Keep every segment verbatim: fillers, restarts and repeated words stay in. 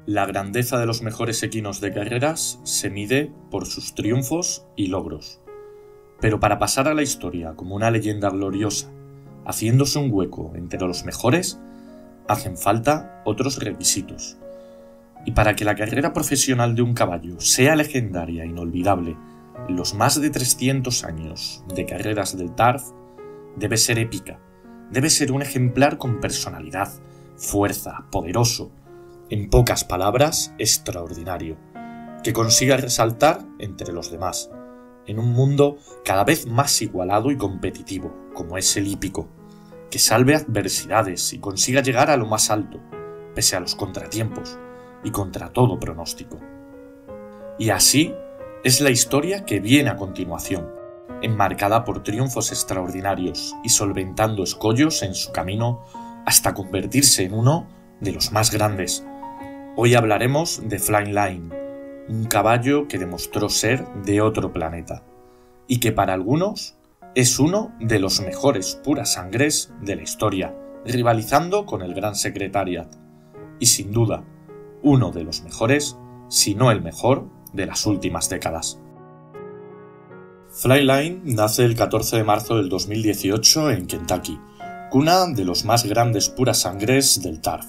La grandeza de los mejores equinos de carreras se mide por sus triunfos y logros. Pero para pasar a la historia como una leyenda gloriosa, haciéndose un hueco entre los mejores, hacen falta otros requisitos. Y para que la carrera profesional de un caballo sea legendaria e inolvidable en los más de trescientos años de carreras del Turf, debe ser épica, debe ser un ejemplar con personalidad, fuerza, poderoso, en pocas palabras, extraordinario, que consiga resaltar entre los demás, en un mundo cada vez más igualado y competitivo, como es el hípico, que salve adversidades y consiga llegar a lo más alto, pese a los contratiempos y contra todo pronóstico. Y así es la historia que viene a continuación, enmarcada por triunfos extraordinarios y solventando escollos en su camino hasta convertirse en uno de los más grandes. Hoy hablaremos de Flying Line, un caballo que demostró ser de otro planeta, y que para algunos es uno de los mejores puras sangres de la historia, rivalizando con el Gran Secretariat, y sin duda, uno de los mejores, si no el mejor, de las últimas décadas. Flying Line nace el catorce de marzo del dos mil dieciocho en Kentucky, cuna de los más grandes puras sangres del Turf.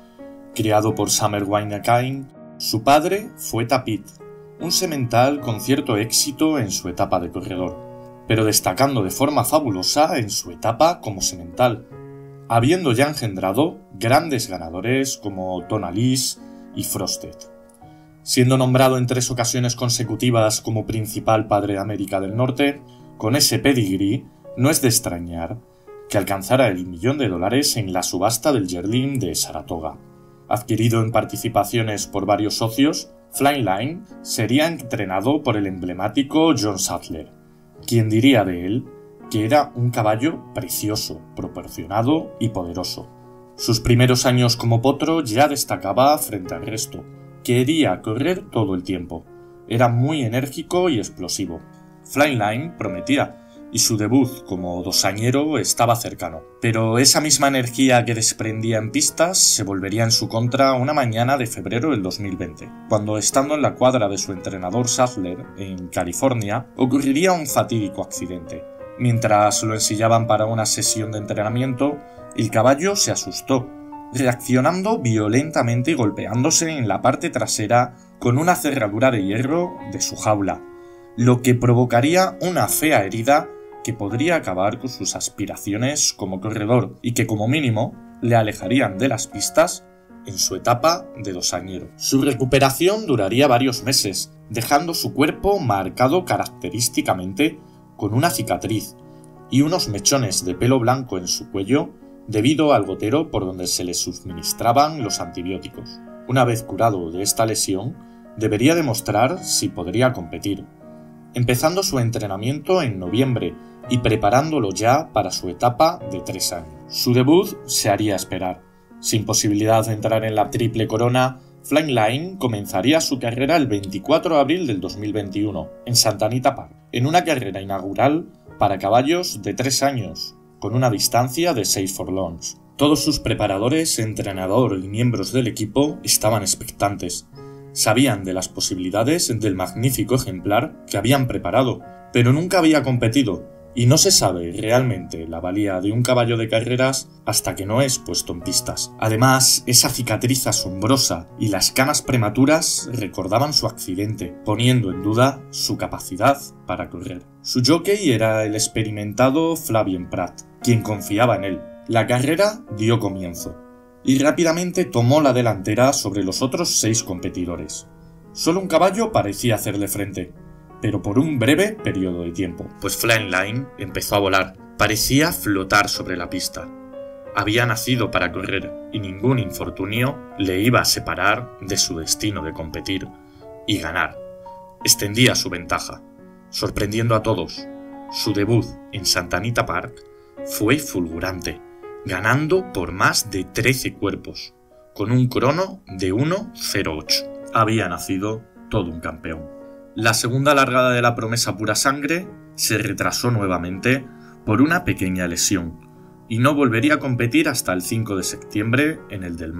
Criado por Summer Wynne-Kine, su padre fue Tapit, un semental con cierto éxito en su etapa de corredor, pero destacando de forma fabulosa en su etapa como semental, habiendo ya engendrado grandes ganadores como Tonalise y Frosted. Siendo nombrado en tres ocasiones consecutivas como principal padre de América del Norte, con ese pedigrí no es de extrañar que alcanzara el millón de dólares en la subasta del Yearling de Saratoga. Adquirido en participaciones por varios socios, Flying Line sería entrenado por el emblemático John Sadler, quien diría de él que era un caballo precioso, proporcionado y poderoso. Sus primeros años como potro ya destacaba frente al resto. Quería correr todo el tiempo. Era muy enérgico y explosivo. Flying Line prometía, y su debut como dosañero estaba cercano. Pero esa misma energía que desprendía en pistas se volvería en su contra una mañana de febrero del dos mil veinte, cuando estando en la cuadra de su entrenador Sadler, en California, ocurriría un fatídico accidente. Mientras lo ensillaban para una sesión de entrenamiento, el caballo se asustó, reaccionando violentamente y golpeándose en la parte trasera con una cerradura de hierro de su jaula, lo que provocaría una fea herida que podría acabar con sus aspiraciones como corredor y que como mínimo le alejarían de las pistas en su etapa de dosañero. Su recuperación duraría varios meses, dejando su cuerpo marcado característicamente con una cicatriz y unos mechones de pelo blanco en su cuello debido al gotero por donde se le suministraban los antibióticos. Una vez curado de esta lesión, debería demostrar si podría competir, empezando su entrenamiento en noviembre y preparándolo ya para su etapa de tres años. Su debut se haría esperar. Sin posibilidad de entrar en la triple corona, Flying Line comenzaría su carrera el veinticuatro de abril del dos mil veintiuno en Santa Anita Park, en una carrera inaugural para caballos de tres años, con una distancia de seis furlongs. Todos sus preparadores, entrenador y miembros del equipo estaban expectantes. Sabían de las posibilidades del magnífico ejemplar que habían preparado, pero nunca había competido, y no se sabe realmente la valía de un caballo de carreras hasta que no es puesto en pistas. Además, esa cicatriz asombrosa y las canas prematuras recordaban su accidente, poniendo en duda su capacidad para correr. Su jockey era el experimentado Flavien Prat, quien confiaba en él. La carrera dio comienzo, y rápidamente tomó la delantera sobre los otros seis competidores. Solo un caballo parecía hacerle frente, pero por un breve periodo de tiempo, pues Flying Line empezó a volar, parecía flotar sobre la pista. Había nacido para correr y ningún infortunio le iba a separar de su destino de competir y ganar. Extendía su ventaja, sorprendiendo a todos. Su debut en Santa Anita Park fue fulgurante, ganando por más de trece cuerpos, con un crono de uno cero ocho. Había nacido todo un campeón. La segunda largada de la promesa pura sangre se retrasó nuevamente por una pequeña lesión y no volvería a competir hasta el cinco de septiembre en el Del Mar,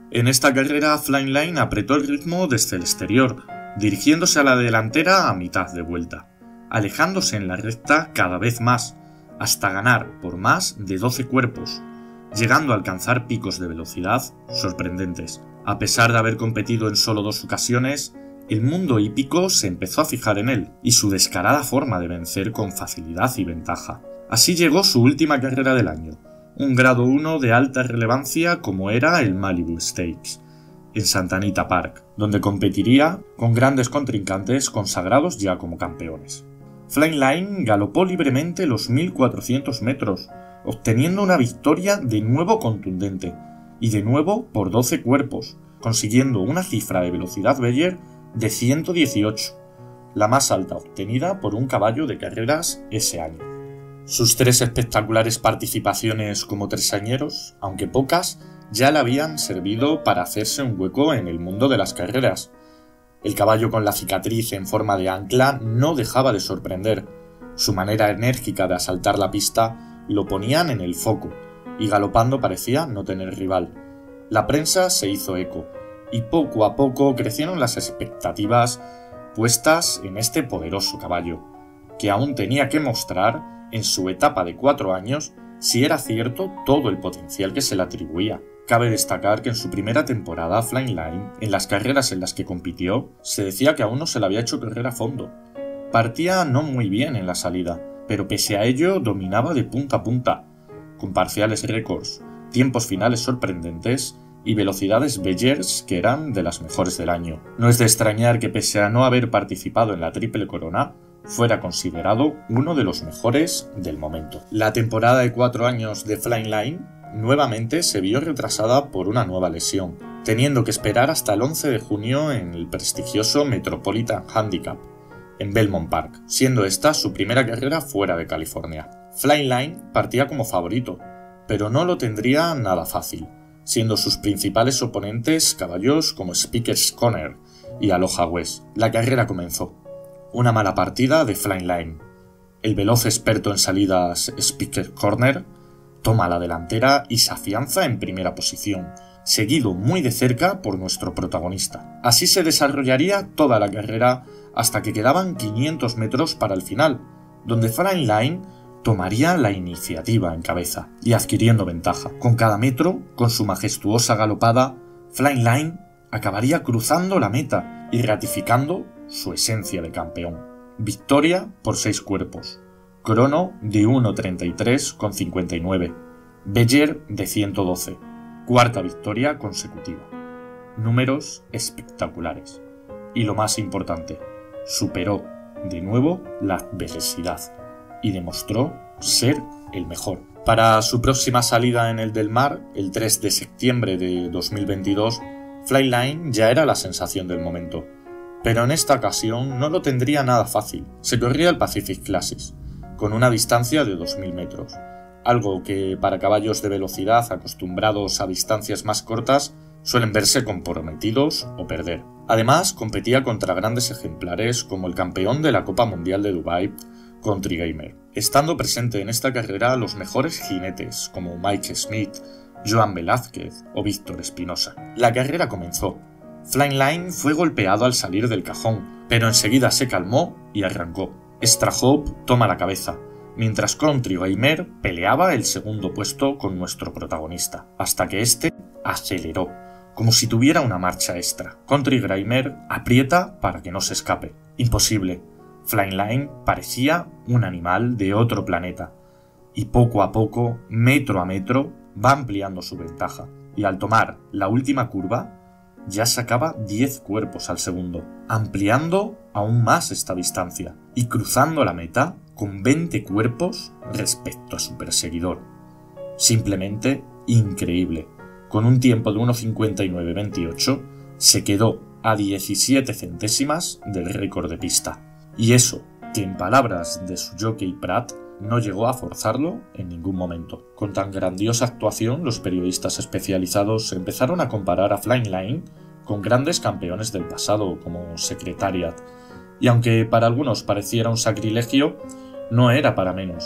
En esta carrera Flying Line apretó el ritmo desde el exterior, dirigiéndose a la delantera a mitad de vuelta, alejándose en la recta cada vez más, hasta ganar por más de doce cuerpos, llegando a alcanzar picos de velocidad sorprendentes. A pesar de haber competido en solo dos ocasiones, el mundo hípico se empezó a fijar en él y su descarada forma de vencer con facilidad y ventaja. Así llegó su última carrera del año, un grado uno de alta relevancia como era el Malibu Stakes, en Santa Anita Park, donde competiría con grandes contrincantes consagrados ya como campeones. Flying Line galopó libremente los mil cuatrocientos metros, obteniendo una victoria de nuevo contundente, y de nuevo por doce cuerpos, consiguiendo una cifra de velocidad Beyer de ciento dieciocho, la más alta obtenida por un caballo de carreras ese año. Sus tres espectaculares participaciones como tresañeros, aunque pocas, ya le habían servido para hacerse un hueco en el mundo de las carreras. El caballo con la cicatriz en forma de ancla no dejaba de sorprender. Su manera enérgica de asaltar la pista lo ponían en el foco, y galopando parecía no tener rival. La prensa se hizo eco, y poco a poco crecieron las expectativas puestas en este poderoso caballo, que aún tenía que mostrar, en su etapa de cuatro años, si era cierto todo el potencial que se le atribuía. Cabe destacar que en su primera temporada Flying Line, en las carreras en las que compitió, se decía que aún no se le había hecho correr a fondo. Partía no muy bien en la salida, pero pese a ello dominaba de punta a punta, con parciales récords, tiempos finales sorprendentes y velocidades Beyers que eran de las mejores del año. No es de extrañar que pese a no haber participado en la Triple Corona, fuera considerado uno de los mejores del momento. La temporada de cuatro años de Flying Line nuevamente se vio retrasada por una nueva lesión, teniendo que esperar hasta el once de junio en el prestigioso Metropolitan Handicap, en Belmont Park, siendo esta su primera carrera fuera de California. Flying Line partía como favorito, pero no lo tendría nada fácil, siendo sus principales oponentes caballos como Speaker's Corner y Aloha West. La carrera comenzó. Una mala partida de Flying Line. El veloz experto en salidas Speaker's Corner toma la delantera y se afianza en primera posición, seguido muy de cerca por nuestro protagonista. Así se desarrollaría toda la carrera hasta que quedaban quinientos metros para el final, donde Flying Line tomaría la iniciativa en cabeza y adquiriendo ventaja. Con cada metro, con su majestuosa galopada, Flying Line acabaría cruzando la meta y ratificando su esencia de campeón. Victoria por seis cuerpos, crono de uno treinta y tres con cincuenta y nueve, Beyer de ciento doce, cuarta victoria consecutiva. Números espectaculares. Y lo más importante, superó de nuevo la adversidad y demostró ser el mejor. Para su próxima salida en el Del Mar, el tres de septiembre de dos mil veintidós, Flying Line ya era la sensación del momento. Pero en esta ocasión no lo tendría nada fácil. Se corría el Pacific Classics, con una distancia de dos mil metros, algo que para caballos de velocidad acostumbrados a distancias más cortas suelen verse comprometidos o perder. Además, competía contra grandes ejemplares como el campeón de la Copa Mundial de Dubái, Country Gamer, estando presente en esta carrera los mejores jinetes como Mike Smith, Joan Velázquez o Víctor Espinosa. La carrera comenzó. Flying Line fue golpeado al salir del cajón, pero enseguida se calmó y arrancó. Extra Hope toma la cabeza, mientras Country Gamer peleaba el segundo puesto con nuestro protagonista, hasta que este aceleró, como si tuviera una marcha extra. Country Gamer aprieta para que no se escape. Imposible. Flying Line parecía un animal de otro planeta, y poco a poco, metro a metro, va ampliando su ventaja, y al tomar la última curva, ya sacaba diez cuerpos al segundo, ampliando aún más esta distancia, y cruzando la meta con veinte cuerpos respecto a su perseguidor. Simplemente increíble. Con un tiempo de uno cincuenta y nueve veintiocho, se quedó a diecisiete centésimas del récord de pista. Y eso, que en palabras de su jockey Pratt, no llegó a forzarlo en ningún momento. Con tan grandiosa actuación, los periodistas especializados empezaron a comparar a Flying Line con grandes campeones del pasado como Secretariat, y aunque para algunos pareciera un sacrilegio, no era para menos.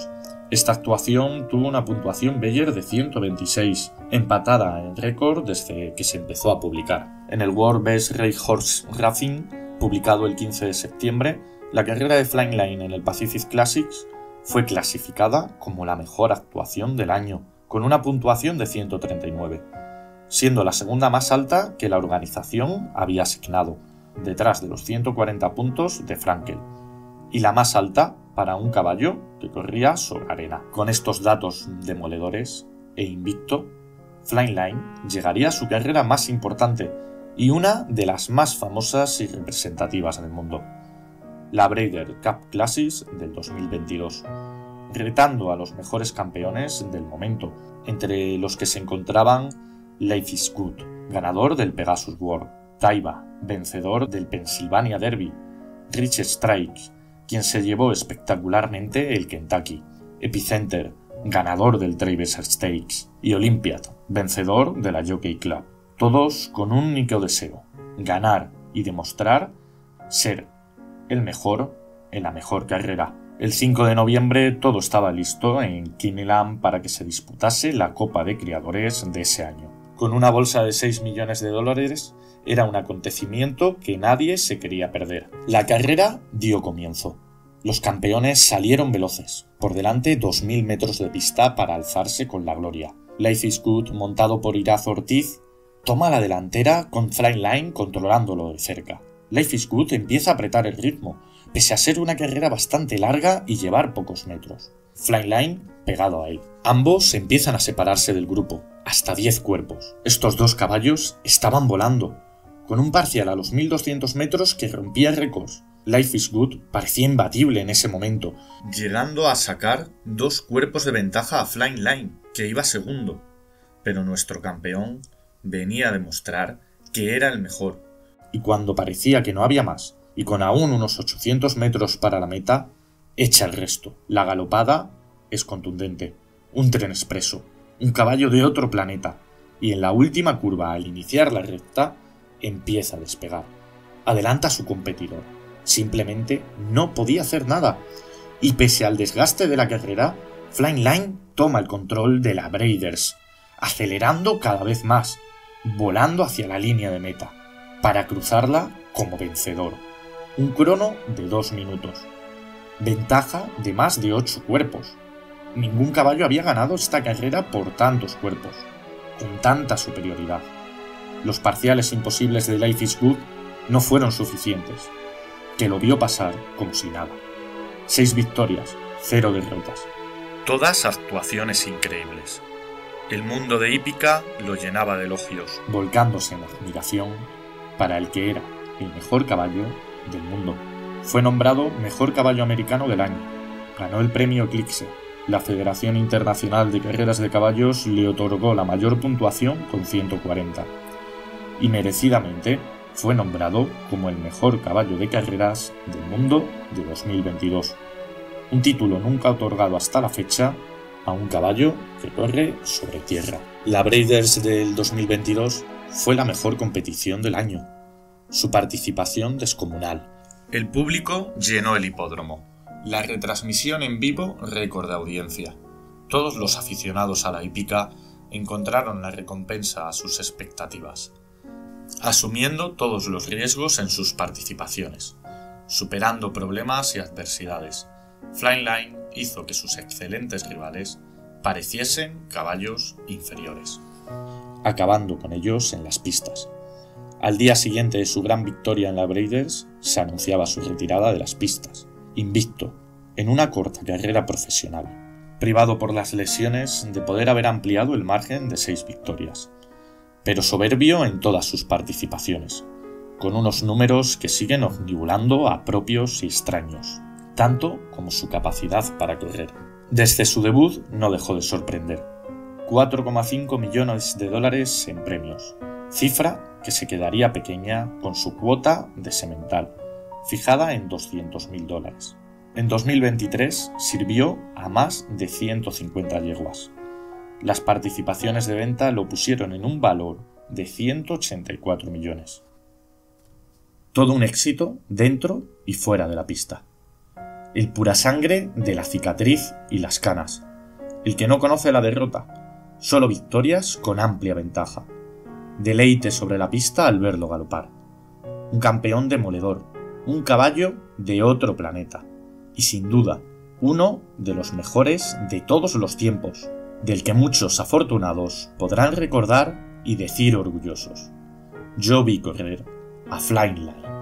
Esta actuación tuvo una puntuación Bayer de ciento veintiséis, empatada en récord desde que se empezó a publicar. En el World Best Racehorse Racing, publicado el quince de septiembre, la carrera de Flying Line en el Pacific Classics fue clasificada como la mejor actuación del año, con una puntuación de ciento treinta y nueve, siendo la segunda más alta que la organización había asignado, detrás de los ciento cuarenta puntos de Frankel, y la más alta para un caballo que corría sobre arena. Con estos datos demoledores e invicto, Flying Line llegaría a su carrera más importante y una de las más famosas y representativas del mundo, la Breeders' Cup Classics del dos mil veintidós, retando a los mejores campeones del momento, entre los que se encontraban Life is Good, ganador del Pegasus World, Taiba, vencedor del Pennsylvania Derby, Rich Strike, quien se llevó espectacularmente el Kentucky, Epicenter, ganador del Traverse Stakes, y Olympiad, vencedor de la Jockey Club, todos con un único deseo: ganar y demostrar ser el mejor en la mejor carrera. El cinco de noviembre todo estaba listo en Kinnellan para que se disputase la Copa de Criadores de ese año. Con una bolsa de seis millones de dólares, era un acontecimiento que nadie se quería perder. La carrera dio comienzo. Los campeones salieron veloces, por delante dos mil metros de pista para alzarse con la gloria. Life is Good, montado por Iraz Ortiz, toma la delantera con Flying Line controlándolo de cerca. Life is Good empieza a apretar el ritmo, pese a ser una carrera bastante larga y llevar pocos metros. Flying Line pegado a él. Ambos empiezan a separarse del grupo, hasta diez cuerpos. Estos dos caballos estaban volando, con un parcial a los mil doscientos metros que rompía récords. Life is Good parecía imbatible en ese momento, llegando a sacar dos cuerpos de ventaja a Flying Line, que iba segundo. Pero nuestro campeón venía a demostrar que era el mejor. Y cuando parecía que no había más, y con aún unos ochocientos metros para la meta, echa el resto. La galopada es contundente. Un tren expreso, un caballo de otro planeta, y en la última curva, al iniciar la recta, empieza a despegar. Adelanta a su competidor. Simplemente no podía hacer nada, y pese al desgaste de la carrera, Flying Line toma el control de la Breeders, acelerando cada vez más, volando hacia la línea de meta, para cruzarla como vencedor. Un crono de dos minutos. Ventaja de más de ocho cuerpos. Ningún caballo había ganado esta carrera por tantos cuerpos, con tanta superioridad. Los parciales imposibles de Life is Good no fueron suficientes, que lo vio pasar como si nada. Seis victorias, cero derrotas. Todas actuaciones increíbles. El mundo de hípica lo llenaba de elogios, volcándose en admiración para el que era el mejor caballo del mundo. Fue nombrado mejor caballo americano del año. Ganó el premio Eclipse. La Federación Internacional de Carreras de Caballos le otorgó la mayor puntuación con ciento cuarenta. Y merecidamente fue nombrado como el mejor caballo de carreras del mundo de dos mil veintidós. Un título nunca otorgado hasta la fecha a un caballo que corre sobre tierra. La Breeders del dos mil veintidós fue la mejor competición del año. Su participación descomunal. El público llenó el hipódromo. La retransmisión en vivo, récord de audiencia. Todos los aficionados a la hípica encontraron la recompensa a sus expectativas, asumiendo todos los riesgos en sus participaciones, superando problemas y adversidades. Flying Line hizo que sus excelentes rivales pareciesen caballos inferiores, acabando con ellos en las pistas. Al día siguiente de su gran victoria en la Breeders, se anunciaba su retirada de las pistas, invicto, en una corta carrera profesional, privado por las lesiones de poder haber ampliado el margen de seis victorias, pero soberbio en todas sus participaciones, con unos números que siguen omnibulando a propios y extraños, tanto como su capacidad para correr. Desde su debut no dejó de sorprender. cuatro coma cinco millones de dólares en premios, cifra que se quedaría pequeña con su cuota de semental, fijada en doscientos mil dólares. En dos mil veintitrés sirvió a más de ciento cincuenta yeguas. Las participaciones de venta lo pusieron en un valor de ciento ochenta y cuatro millones. Todo un éxito dentro y fuera de la pista. el pura sangre de la cicatriz y las canas, el que no conoce la derrota, solo victorias con amplia ventaja, deleite sobre la pista al verlo galopar, un campeón demoledor, un caballo de otro planeta, y sin duda, uno de los mejores de todos los tiempos, del que muchos afortunados podrán recordar y decir orgullosos: yo vi correr a Flying Lion.